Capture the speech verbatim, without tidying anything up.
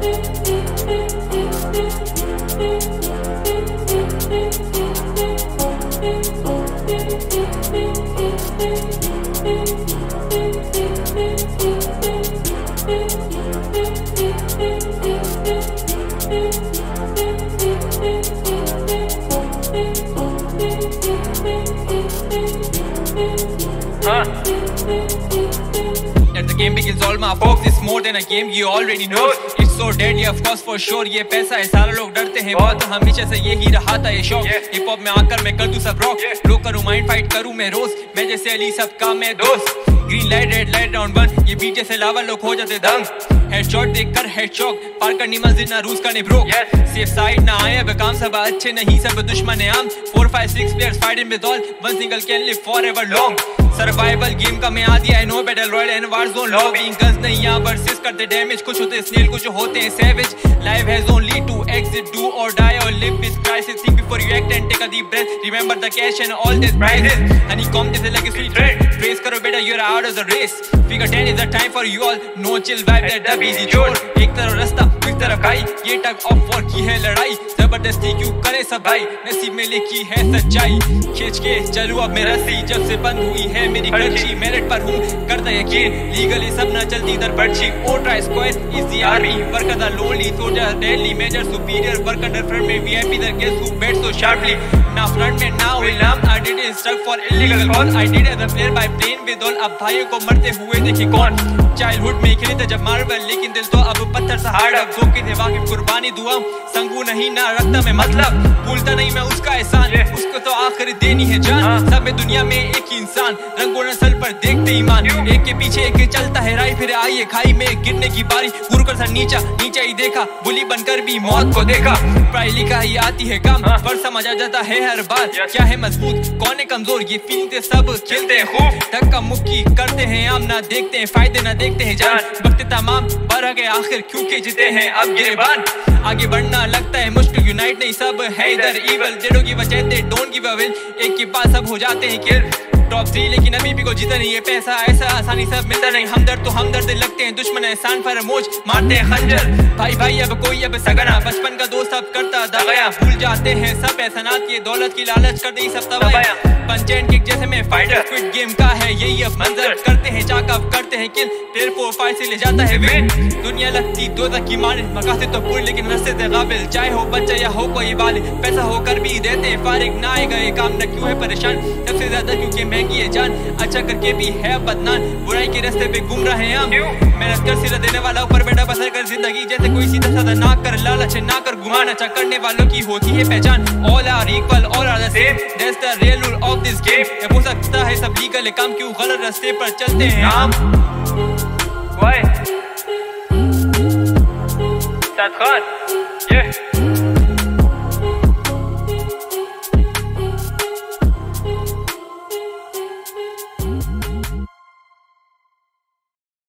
Huh? That the game begins, all my folks. It's more than a game, you already know. It's so deadly, of course, for sure. ये पैसा है, सारे लोग डरते हैं बहुत. हमेशा से यही रहा था ये शौक. हिप हॉप में आकर मैं कर दूं सब रॉक. रो करूं माइंड फाइट करूं मैं रोज. मैं जैसे अली सबका मैं दोस्त. Green light red light round one. ये बीट जैसे लावा लोग हो जाते दंग. हेडशॉट देखकर हेडशॉक. पार करनी मंजिल ना रूस का नहीं ब्रो. सेफ साइड ना आए अब काम, सब अच्छे नहीं सब दुश्मन है आम. Four five six players fighting with all. One single can live forever long. Survival game का मैं आ दिया है, no battle royale and war zone lobbying. Guns नहीं यहाँ वर्सेस करते डैमेज. कुछ होते स्नेल कुछ होते हैं savage. Life has only two exit, do or die or live with crisis. Think before you act and take a deep breath. Remember the cash and all this prizes. Honeycomb जैसे लगे sweet trade. Trace करो बेटा you are out of the race. Figure ten is the time for you all. No chill vibe that the busy जोर. एक तरफ रास्ता एक तरफ खाई. ये टग ऑफ वॉर की है लड़ाई. जबरदस्ती क्यों करे सब भाई, नसीब में लिखी है सच्चाई. खींच के चलूं अब मैं रस्सी, जब से बंद हुई है मेरी खर्ची. मेरिट पर हूँ करता यकीन, लीगली सब न चलती इधर पर्ची. Oh try squad is the army, work the lonely soldier daily. Major superior work under front में VIP the guest who bet so sharply. ना फ्रंट में ना विल नाम. I did it struck for illegal cause. I did as a player by plane with all. अब भाइयों को मरते हुए देखे कौन. चाइल्डहुड में खेले थे जब मार्बल, लेकिन दिल तो अब पत्थर सा हार्ड. अब धोखे थे वाकिफ कुर्बानी दुआ. संगू नहीं ना रखता मैं मतलब, भूलता नहीं मैं उसका एहसान. उसको तो आखिर देनी है जान. सब में दुनिया में एक ही इंसान, रंगो नस्ल पर देखते ईमान. एक के पीछे एक चलता है राई, फिर आई खाई में गिरने की बारी. गुरु कर सर नीचा नीचा ही देखा, बुली बनकर भी मौत को देखा. पढ़ाई लिखा ही आती है काम, पर समझ आ जाता है हर बार. क्या है मजबूत कौन है कमजोर, ये फीलिंग से सब खेलते हैं खूब. धक्का मुक्की करते हैं आम, ना देखते हैं फायदे ना देखते हैं जान. वक्त तमाम बढ़ गए आखिर क्योंकि जीते हैं अब गिरबान. आगे बढ़ना लगता है मुश्किल, यूनाइट नहीं सब है इधर इवल. जेडो की वजह से डोंट गिव अ विल. एक के पास सब हो जाते हैं किल. टॉप थ्री लेकिन अभी भी को जीता नहीं है. पैसा ऐसा आसानी सब मिलता नहीं. हमदर्द तो हमदर्द लगते हैं, दुश्मन एहसान फरामोश मारते हैं खंजर. भाई भाई अब कोई अब सगना, बचपन का दोस्त अब करता दगाया. भूल जाते हैं सब एहसानात, ये दौलत की लालच कर दी सब तबाया. पंच एंड किक जैसे में फाइटर, स्क्विड गेम का है यही अब मंजर. करते हैं चाकअप करते हैं किल, प्लेयर फोर फाइव से ले जाता है विन. दुनिया लगती दो तक की मान, मकासद तो पूरी लेकिन रस्ते से काबिल. चाहे हो बच्चा या हो कोई बाल, पैसा होकर भी देते हैं फारिग. ना आएगा ये काम न क्यों है परेशान, सबसे ज्यादा क्योंकि महंगी है जान. अच्छा करके भी है बदनाम, बुराई के रास्ते पे घूम रहे हैं हम. मेहनत कर सिरा देने वाला ऊपर बेटा बसर कर जिंदगी. जैसे कोई सीधा साधा ना कर लालच ना कर गुमान. अच्छा करने वालों की होती है पहचान. All are equal all are the same, that's the real rule of this game. ये हो सकता है सब लीगल काम, क्यों गलत रास्ते पर चलते हैं हम. Why? That's hard. Yeah.